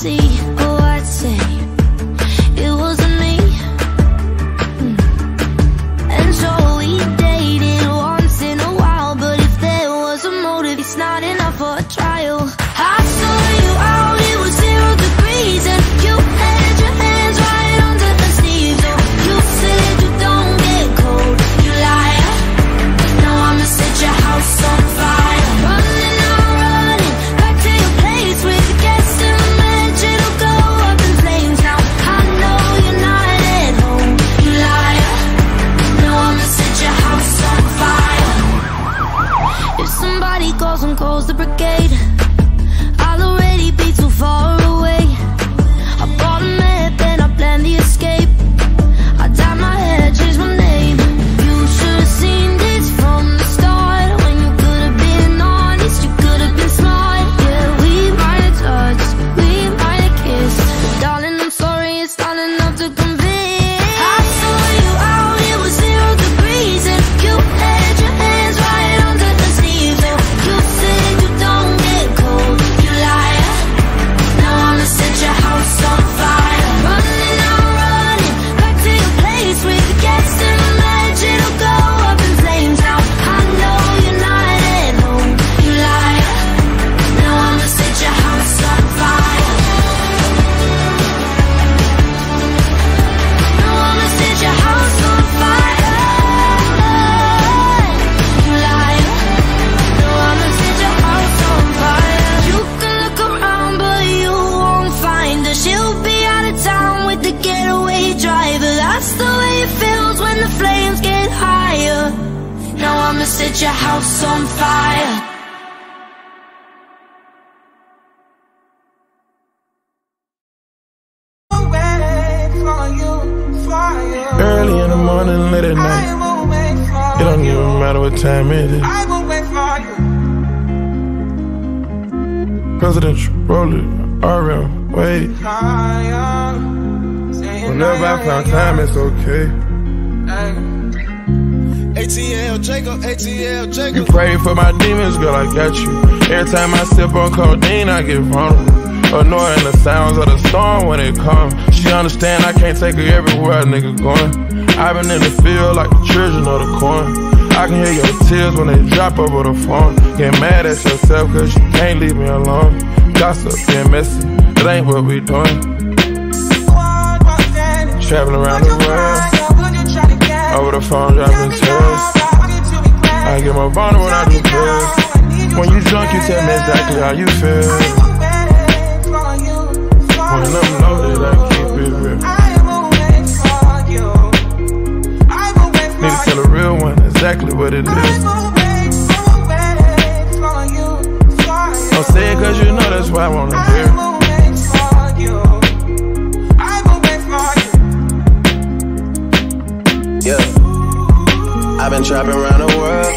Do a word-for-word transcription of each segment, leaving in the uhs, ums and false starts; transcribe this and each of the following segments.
see. Oh, I'd say it wasn't me. mm. And so we dated once in a while, but if there was a motive, it's not enough for a trial. I saw you out, it was zero degrees, and you had your hands right under the sleeves. Oh, you said you don't get cold, you liar. Now I'ma set your house on fire. Running, I'm running back to your place with the gas in the match. It'll go up in flames. Now I know you're not at home, you liar. Now I'ma set your house on fire. If somebody calls and calls the brigade, I'll already be too far away. I bought a map and I planned the escape. I dyed my hair, changed my name. You should've seen this from the start. When you could've been honest, you could've been smart. Yeah, we might have touched, we might have kissed, but darling, I'm sorry, it's not enough to convince. I saw you out, it was zero degrees, and you had your hands right under the sleeves. Oh, you said you don't get cold, you liar. Now I'ma set your house on fire. Running, I'm running back to your place with the gas in the match. It'll go up in flames. Now I know you're not at home, you liar. Now I'ma set your house on fire. Now I'ma set your house on fire, you liar. Now I'ma set your house on fire. You can look around but you won't find her. She'll be out of town with the getaway driver. That's the way it feels when the flames get higher. Now I'ma set your house on fire. Early in the morning, late at night. It don't even matter what time it is. Presidential roller, R M, wait. Whenever I found time, it's okay. A T L Jacob, A T L Jacob. You pray for my demons, girl, I got you. Every time I sip on codeine, I get vulnerable. Annoying the sounds of the storm when it comes. She understand I can't take her everywhere a nigga going. I've been in the field like the children of the corn. I can hear your tears when they drop over the phone. Get mad at yourself cause you can't leave me alone. Gossip being messy, it ain't what we doing. Traveling around the world, over the phone dropping tears. I get more vulnerable when I do pills. When you drunk you tell me exactly how you feel. When I'm loaded, I keep it real. Need to tell a real one exactly what it is. Don't say it cause you know that's why I wanna hear. Yeah, I've been trapping around the world.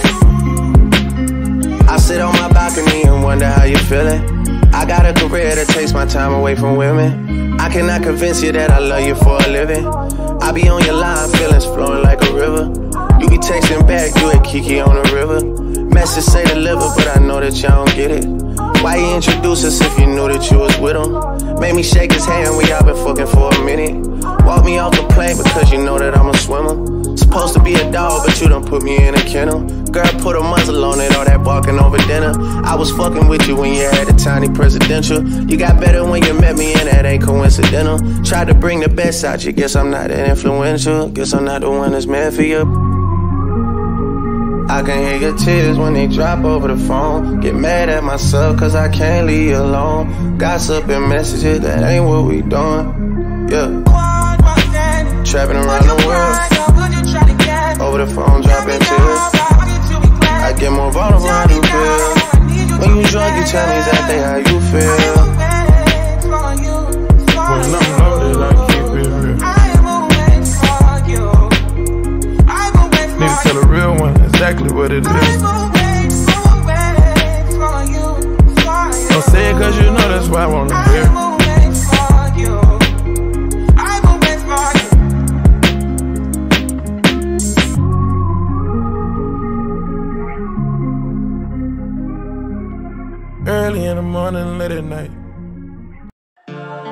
I sit on my balcony and wonder how you feeling. I got a career that takes my time away from women. I cannot convince you that I love you for a living. I be on your line, feelings flowing like a river. You be texting back, you at Kiki on the river. Message say deliver, but I know that y'all don't get it. Why you introduce us if you knew that you was with him? Made me shake his hand, we all been fucking for a minute. Walk me off the plane because you know that I'm a swimmer. Supposed to be a dog, but you done put me in a kennel. Girl, put a muzzle on it, all that barking over dinner. I was fucking with you when you had a tiny presidential. You got better when you met me and that ain't coincidental. Tried to bring the best out you, guess I'm not that influential. Guess I'm not the one that's meant for you. I can hear your tears when they drop over the phone. Get mad at myself cause I can't leave you alone. Gossip and messages, that ain't what we doing. Yeah. Trapping around the world, over the phone dropping tears. I get more vulnerable when you feel. When you drunk you tell me exactly how you feel. When I'm loaded I keep it real. Need to tell a real one exactly what it is. Don't say it cause you know that's why I wanna hear. Early in the morning, late at night.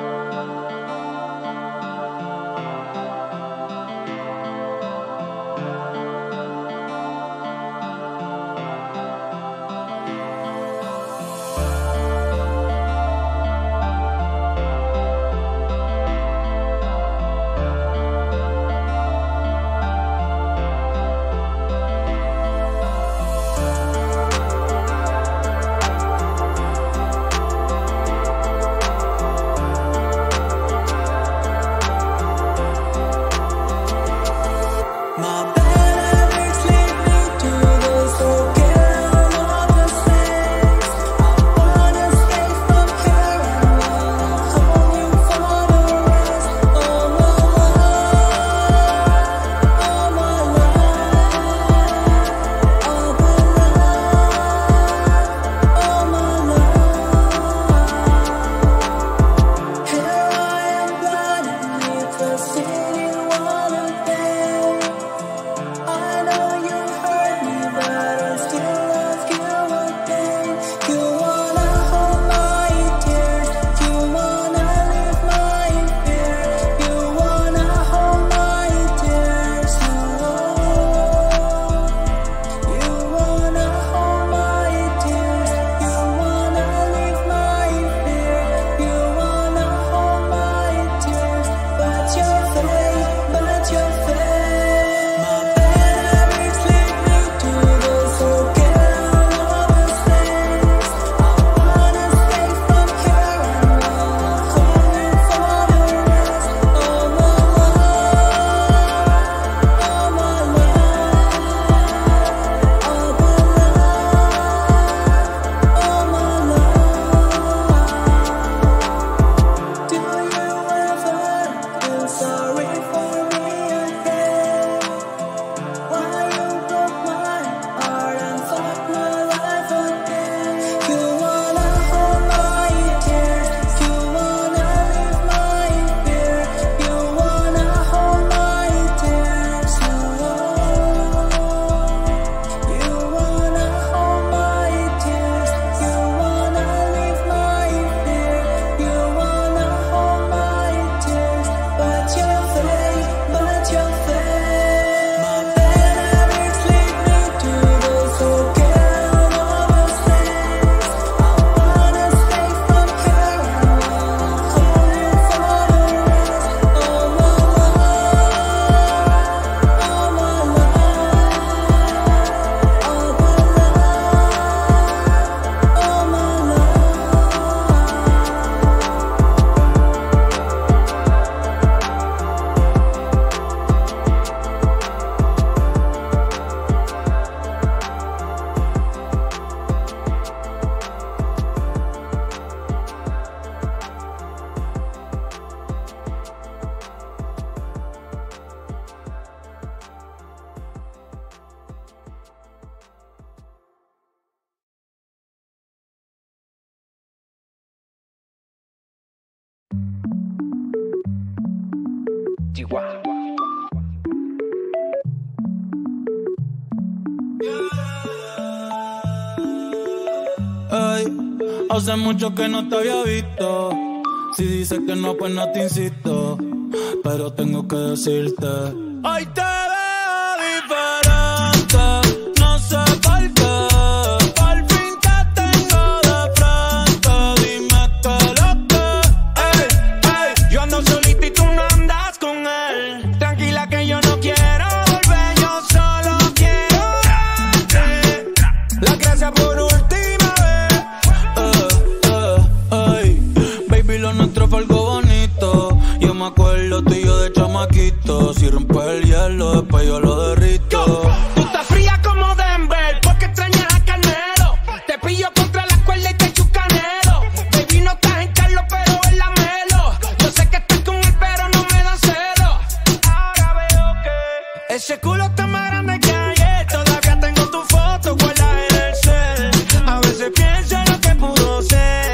Ey, hace mucho que no te había visto. Si dices que no, pues no te insisto. Pero tengo que decirte, hoy te veo diferente. No sé por qué. Por fin te tengo de frente. Dime qué lo que. Ey, ey, yo ando solito y tú no andas con él. Tranquila que yo no quiero volver. Yo solo quiero darte las gracias por última vez. Eh, eh, ey, baby, lo nuestro fue algo bonito. Yo me acuerdo tú y yo de chamaquito. Si rompes el hielo, después yo lo derrito. Tú estás fría como Denver, porque extrañas a Canelo. Te pillo contra la cuerda y te echo canelo. Baby, no estás en Carlos, pero en la Melo. Yo sé que estás con él, pero no me da celo. Ahora veo que ese culo está más grande que ayer. Todavía tengo tu foto guardada en el cel. A veces pienso en lo que pudo ser.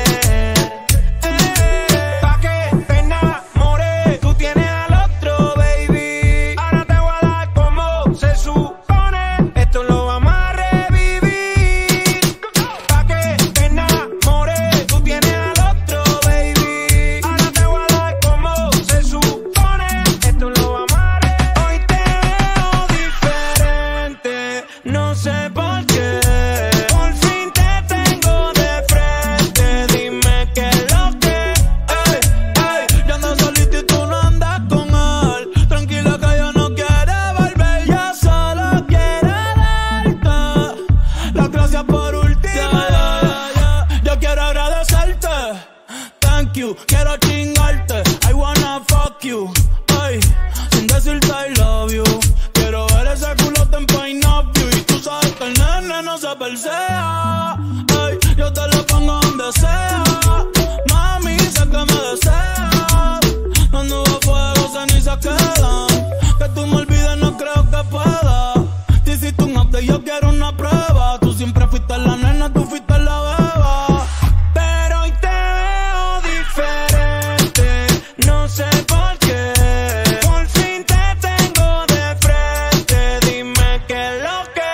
Eh, pa' que te enamores, tú tienes al otro, baby. Ahora te voy a dar como se supone. Esto lo vamos a revivir. Pa' que te enamores, tú tienes al otro, baby. Ahora te voy a dar como se supone. Esto lo vamos a revivir. Hoy te veo diferente, no sé por qué. Por fin te tengo de frente. Dime qué es lo que. Ey, ey, yo ando solito y tú no andas con él. Tranquila que yo no quiero volver. Yo solo quiero darte las gracias por última vez. Yo quiero agradecerte. Thank you, quiero chingarte. I wanna fuck you. Ey, sin decirte I love you. Quiero ver ese culote en Point of View. Y tú sabes que el nene no se persea. Ey, yo te lo pongo donde sea. Mami, sé que me deseas. Las nubes fuego, cenizas quedan. Que tú me olvides no creo que pueda. Te hiciste un update, yo quiero una prueba. Tú siempre fuiste la nena, tú fuiste la beba. Pero hoy te veo diferente, no sé por qué. Por fin te tengo de frente, dime qué es lo que.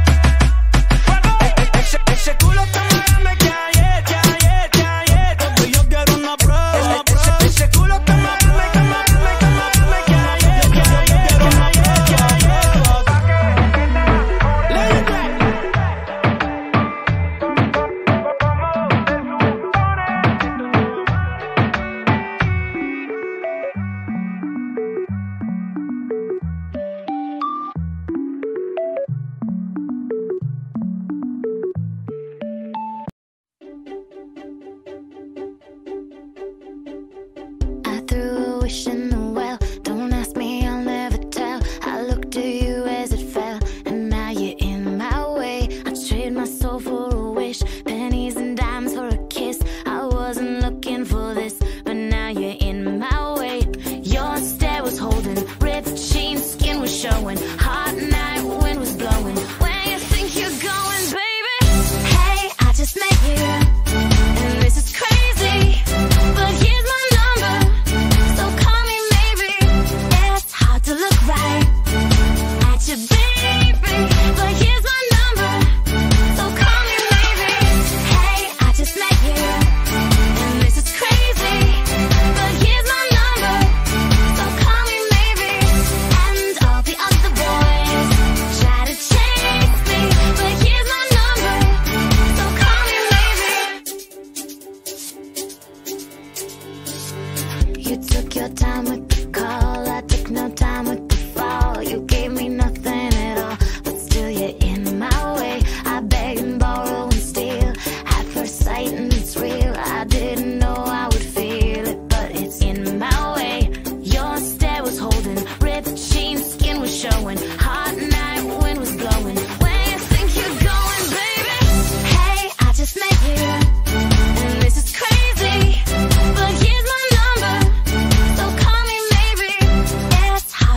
E- e- Ese, ese culo está más grande que ayer, que ayer, que ayer. Porque yo quiero una prueba, una Ese, prueba. ese culo está más grande, que más grande, que más grande que ayer, que ayer, que ayer, que ayer. Pa' que te enamores. Let it go. I threw a wish in the well. Don't ask me, I'll never tell. I looked to you as it fell, and now you're in my way. I trade my soul for a wish, pennies and dimes for a kiss. I wasn't looking for this, but now you're in my way. Your stare was holding, ripped jeans, skin was showing. Hot night, wind was blowing. Where you think you're going, baby? Hey, I just met you, and this is crazy. But here's my number, so call me maybe. It's hard to look right at you, baby. But here's my number, so call me maybe. Hey, I just met you, and this is crazy. But here's my number, so call me maybe. And all the other boys try to chase me, but here's my number, so call me maybe. You took your time with the call, I took no time with the fall. You gave me nothing at all, but still you're in my way. I beg and borrow and steal at first sight, and it's real. I didn't know I would feel it, but it's in my way. Your stare was holding, ripped jeans, skin was showing. Hot night, wind was blowing. Where you think you're going, baby? Hey, I just met you, and this is crazy. But here's my number, so call me maybe. It's hard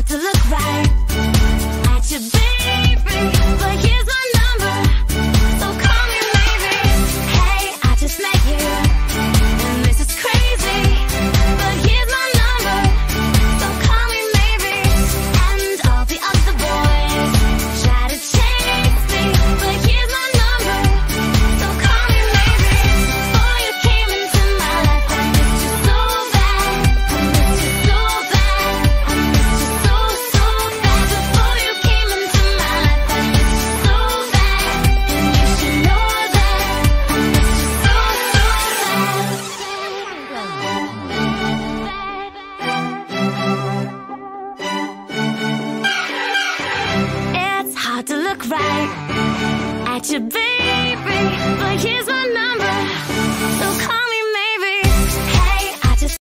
look right at you, baby. But here's my number.